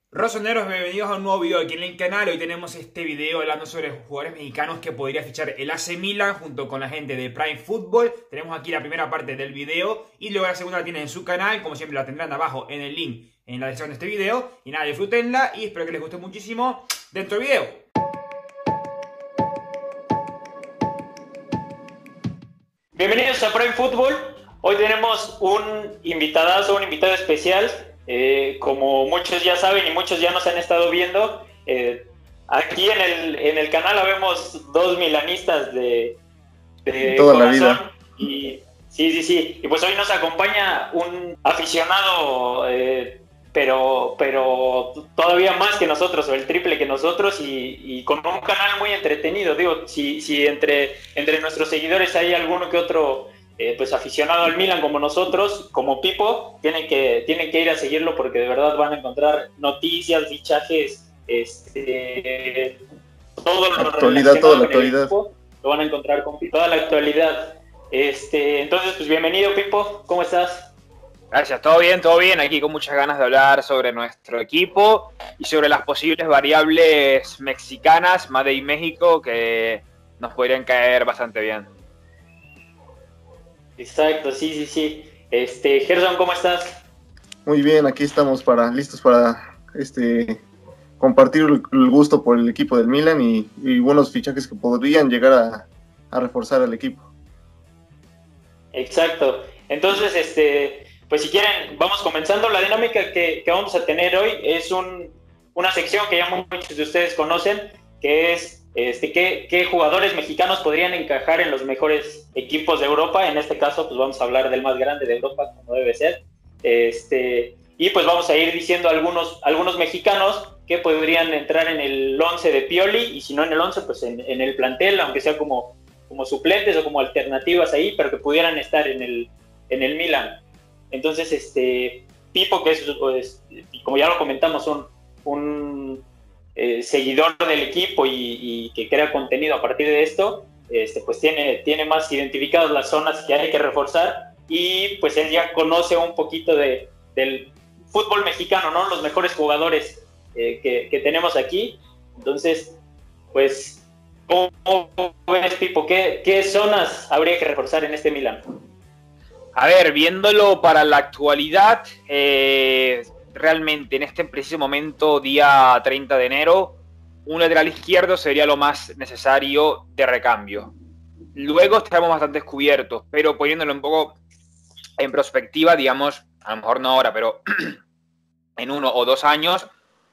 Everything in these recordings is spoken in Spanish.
Rosoneros, bienvenidos a un nuevo video aquí en el canal. Hoy tenemos este video hablando sobre jugadores mexicanos que podría fichar el AC Milan junto con la gente de Prime Football. Tenemos aquí la primera parte del video y luego la segunda la tienen en su canal. Como siempre la tendrán abajo en el link en la descripción de este video. Y nada, disfrútenla y espero que les guste muchísimo dentro del video. Bienvenidos a Prime Football. Hoy tenemos un invitado especial. Como muchos ya saben y muchos ya nos han estado viendo, aquí en el canal habemos dos milanistas de toda la corazón. vida. Y sí. Y pues hoy nos acompaña un aficionado, pero todavía más que nosotros, o el triple que nosotros, y con un canal muy entretenido. Digo, si entre nuestros seguidores hay alguno que otro pues aficionado al Milan como nosotros, como Pipo, tienen que ir a seguirlo porque de verdad van a encontrar noticias, fichajes, todo lo actualidad, toda la actualidad. Equipo, lo van a encontrar con Pipo, toda la actualidad. Entonces, pues bienvenido, Pipo, ¿cómo estás? Gracias, todo bien, aquí con muchas ganas de hablar sobre nuestro equipo y sobre las posibles variables mexicanas, Made in México, que nos podrían caer bastante bien. Exacto, sí. Gerson, ¿cómo estás? Muy bien, aquí estamos listos para compartir el gusto por el equipo del Milan y buenos fichajes que podrían llegar a reforzar al equipo. Exacto. Entonces, pues si quieren, vamos comenzando. La dinámica que vamos a tener hoy es una sección que ya muchos de ustedes conocen, que es ¿qué jugadores mexicanos podrían encajar en los mejores equipos de Europa? En este caso, pues vamos a hablar del más grande de Europa, como debe ser. Y pues vamos a ir diciendo algunos mexicanos que podrían entrar en el 11 de Pioli, y si no en el 11, pues en el plantel, aunque sea como suplentes o como alternativas ahí, pero que pudieran estar en el Milan. Entonces, Pipo, que es, como ya lo comentamos, un seguidor del equipo y que crea contenido a partir de esto, pues tiene más identificadas las zonas que hay que reforzar, y pues él ya conoce un poquito del fútbol mexicano, ¿no? Los mejores jugadores que tenemos aquí. Entonces, pues, ¿cómo ves, Pipo? ¿Qué zonas habría que reforzar en este Milan? A ver, viéndolo para la actualidad, realmente en este preciso momento, día 30 de enero, un lateral izquierdo sería lo más necesario de recambio. Luego estamos bastante descubiertos, pero poniéndolo un poco en perspectiva, digamos, a lo mejor no ahora, pero en 1 o 2 años,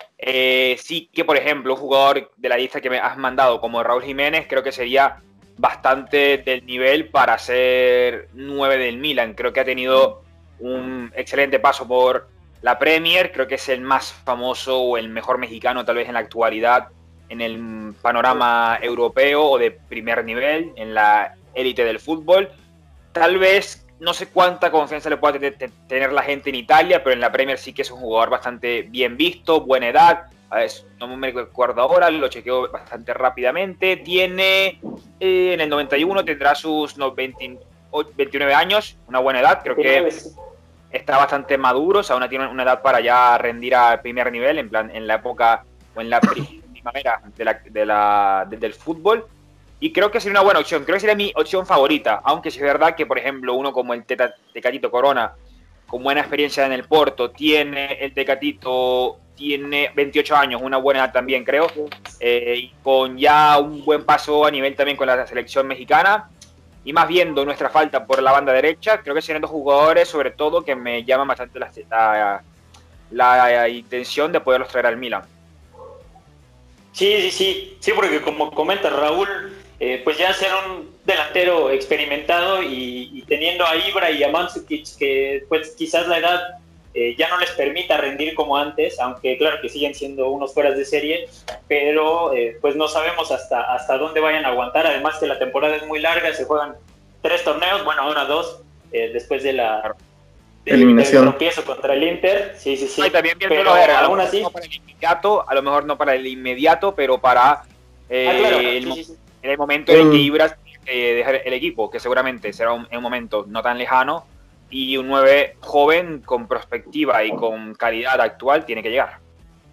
sí que, por ejemplo, un jugador de la lista que me has mandado, como Raúl Jiménez, creo que sería bastante del nivel para ser 9 del Milan. Creo que ha tenido un excelente paso por la Premier, creo que es el más famoso o el mejor mexicano tal vez en la actualidad en el panorama europeo o de primer nivel, en la élite del fútbol. Tal vez no sé cuánta confianza le pueda tener la gente en Italia, pero en la Premier sí que es un jugador bastante bien visto, buena edad. A ver, no me recuerdo ahora, lo chequeo bastante rápidamente. Tiene, en el 91 tendrá sus 29 años, una buena edad, creo que está bastante maduro, o sea, tiene una edad para ya rendir al primer nivel, en plan, en la época o en la primavera del fútbol. Y creo que sería una buena opción, creo que sería mi opción favorita, aunque sí es verdad que, por ejemplo, uno como el Tecatito Corona, con buena experiencia en el Porto, el Tecatito tiene 28 años, una buena edad también, creo, y con ya un buen paso a nivel también con la selección mexicana, y más viendo nuestra falta por la banda derecha, creo que serían dos jugadores, sobre todo, que me llaman bastante la intención de poderlos traer al Milan. Sí, porque como comenta Raúl, pues ya ser un delantero experimentado y teniendo a Ibra y a Mandzukic, que pues quizás la edad ya no les permita rendir como antes, aunque claro que siguen siendo unos fueras de serie, pero pues no sabemos hasta dónde vayan a aguantar. Además que la temporada es muy larga, se juegan 3 torneos, bueno, ahora 2, después de la eliminación. del tropiezo contra el Inter. Sí. Y también pero aún así, no para el inmediato, a lo mejor no para el inmediato, pero para en el momento en que Ibra dejar el equipo, que seguramente será un momento no tan lejano, y un 9 joven con perspectiva y con calidad actual tiene que llegar.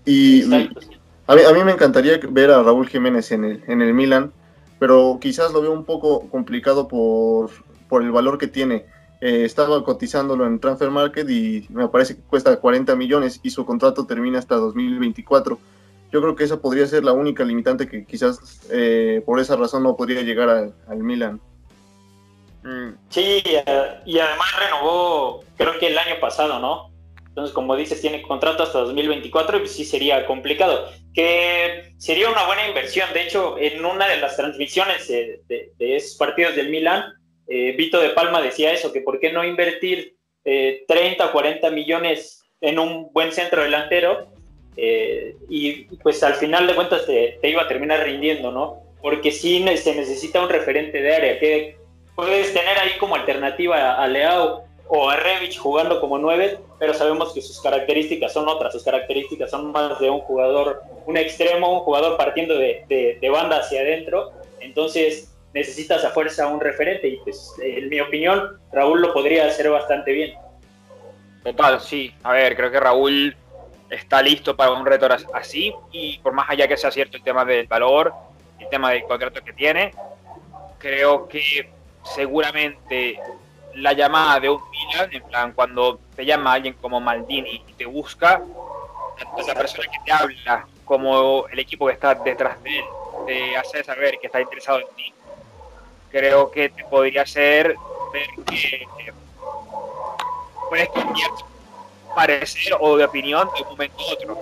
Y Exacto. a mí me encantaría ver a Raúl Jiménez en el Milan, pero quizás lo veo un poco complicado por el valor que tiene. Estaba cotizándolo en Transfer Market y me parece que cuesta 40 millones y su contrato termina hasta 2024. Yo creo que esa podría ser la única limitante que quizás por esa razón no podría llegar al Milan. Sí, y además renovó, creo que el año pasado, ¿no? Entonces, como dices, tiene contrato hasta 2024 y pues sí sería complicado. Que sería una buena inversión. De hecho, en una de las transmisiones de esos partidos del Milan, Vito de Palma decía eso, que por qué no invertir 30 o 40 millones en un buen centro delantero y pues al final de cuentas te iba a terminar rindiendo, ¿no? Porque sí se necesita un referente de área, que puedes tener ahí como alternativa a Leao o a Rebic jugando como 9, pero sabemos que sus características son otras, sus características son más de un jugador, un extremo, un jugador partiendo de banda hacia adentro, entonces necesitas a fuerza un referente y pues en mi opinión Raúl lo podría hacer bastante bien. Total, sí. A ver, creo que Raúl está listo para un reto así y por más allá que sea cierto el tema del valor, el tema del contrato que tiene, creo que seguramente la llamada de un Milan, en plan, cuando te llama alguien como Maldini y te busca, tanto la persona que te habla como el equipo que está detrás de él, te hace saber que está interesado en ti, creo que te podría hacer ver que puedes cambiar parecer o de opinión de un momento a otro,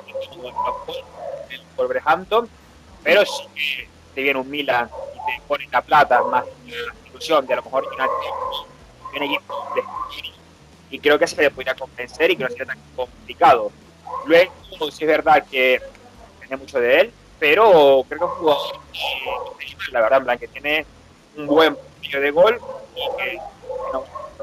el Wolverhampton, pero sí que te viene un Milan y te ponen la plata más la ilusión de a lo mejor un equipo de y creo que se le podría convencer y que no sería tan complicado. Luego, sí es verdad que tiene mucho de él, pero creo que es un jugador que, la verdad, en plan, que tiene un buen pillo de gol y que no,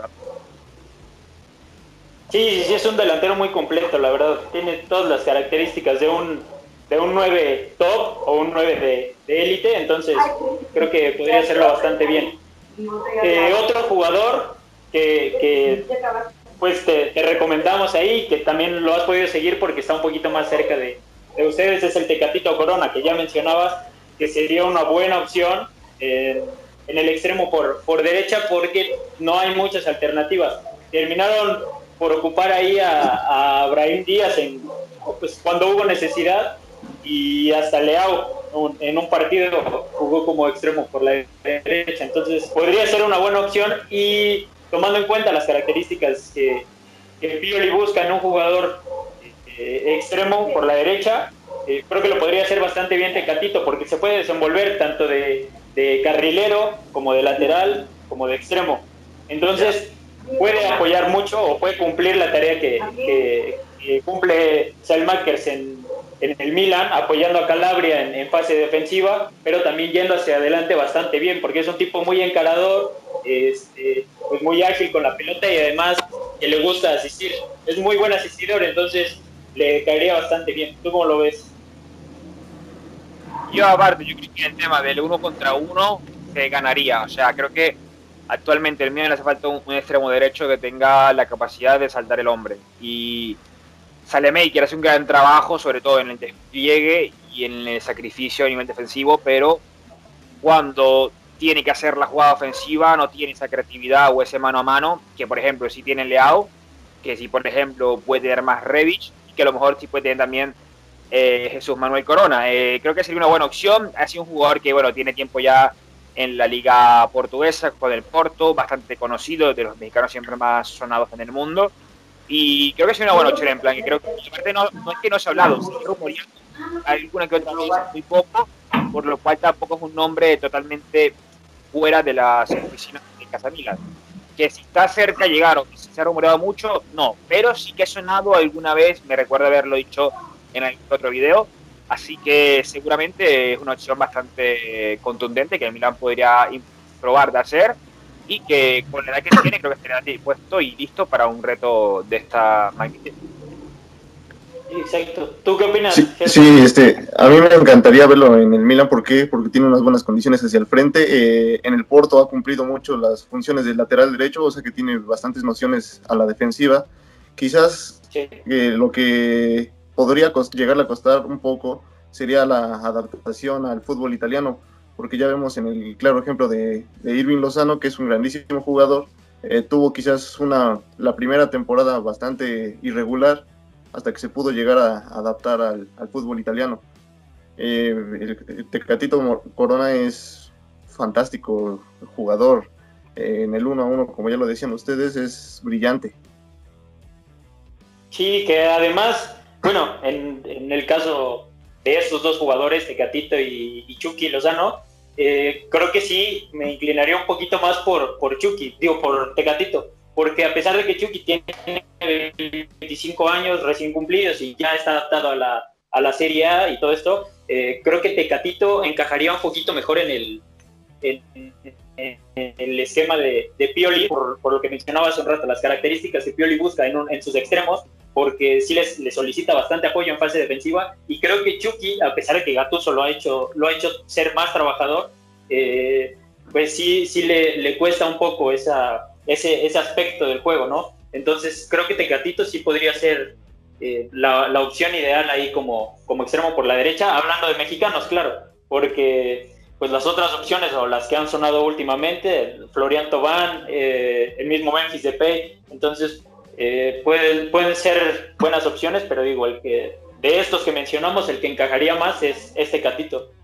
Sí, es un delantero muy completo, la verdad. Tiene todas las características de un 9 top o un 9 de élite, entonces creo que podría hacerlo bastante bien. Otro jugador que pues te recomendamos ahí, que también lo has podido seguir porque está un poquito más cerca de ustedes, es el Tecatito Corona, que ya mencionabas que sería una buena opción en el extremo por derecha porque no hay muchas alternativas. Terminaron por ocupar ahí a Brahim Díaz pues, cuando hubo necesidad y hasta Leao en un partido jugó como extremo por la derecha, entonces podría ser una buena opción y tomando en cuenta las características que Pioli busca en un jugador extremo por la derecha, creo que lo podría hacer bastante bien Tecatito porque se puede desenvolver tanto de carrilero como de lateral como de extremo, entonces puede apoyar mucho o puede cumplir la tarea que cumple Selmakers en el Milan, apoyando a Calabria en fase defensiva, pero también yendo hacia adelante bastante bien, porque es un tipo muy encarador, pues muy ágil con la pelota y además que le gusta asistir. Es muy buen asistidor, entonces le caería bastante bien. ¿Tú cómo lo ves? Yo aparte, yo creo que el tema del 1 contra 1 se ganaría, o sea, creo que actualmente el Milan le hace falta un extremo derecho que tenga la capacidad de saltar el hombre y Salemaker hace un gran trabajo, sobre todo en el despliegue y en el sacrificio a nivel defensivo, pero cuando tiene que hacer la jugada ofensiva no tiene esa creatividad o ese mano a mano que, por ejemplo, sí tiene Leao, que sí, por ejemplo, puede tener más Rebic y que a lo mejor sí puede tener también Jesús Manuel Corona. Creo que sería una buena opción. Ha sido un jugador que, bueno, tiene tiempo ya en la liga portuguesa con el Porto, bastante conocido, de los mexicanos siempre más sonados en el mundo. Y creo que es una buena opción, en plan, que creo que aparte no es que no se ha hablado, se rumoreando alguna que otra vez, muy poco, por lo cual tampoco es un nombre totalmente fuera de las oficinas de Casa Milan. Que si está cerca de llegar o que si se ha rumoreado mucho, no, pero sí que ha sonado alguna vez, me recuerdo haberlo dicho en algún otro video, así que seguramente es una opción bastante contundente que el Milan podría probar de hacer y que con la edad que tiene creo que estaría dispuesto y listo para un reto de esta magnitud. Exacto. ¿Tú qué opinas? Sí, a mí me encantaría verlo en el Milan. ¿Por qué? Porque tiene unas buenas condiciones hacia el frente. En el Porto ha cumplido mucho las funciones del lateral derecho, o sea que tiene bastantes nociones a la defensiva. Quizás lo que podría llegarle a costar un poco sería la adaptación al fútbol italiano, porque ya vemos en el claro ejemplo de Irving Lozano, que es un grandísimo jugador. Tuvo quizás la primera temporada bastante irregular hasta que se pudo llegar a adaptar al fútbol italiano. El Tecatito Corona es fantástico jugador. En el 1-1, como ya lo decían ustedes, es brillante. Sí, que además, bueno, en el caso de estos dos jugadores, Tecatito y Chucky Lozano, creo que sí me inclinaría un poquito más por Tecatito, porque a pesar de que Chucky tiene 25 años recién cumplidos y ya está adaptado a la Serie A y todo esto, creo que Tecatito encajaría un poquito mejor en el esquema de Pioli, por lo que mencionaba hace un rato, las características que Pioli busca en sus extremos, porque sí le solicita bastante apoyo en fase defensiva, y creo que Chucky, a pesar de que Gattuso lo ha hecho ser más trabajador, pues sí le cuesta un poco ese aspecto del juego, ¿no? Entonces creo que Tecatito sí podría ser la opción ideal ahí como extremo por la derecha, hablando de mexicanos, claro, porque pues las otras opciones o las que han sonado últimamente, Florian Thauvin, el mismo Memphis Depay, entonces pueden ser buenas opciones, pero digo, de estos que mencionamos, el que encajaría más es Tecatito.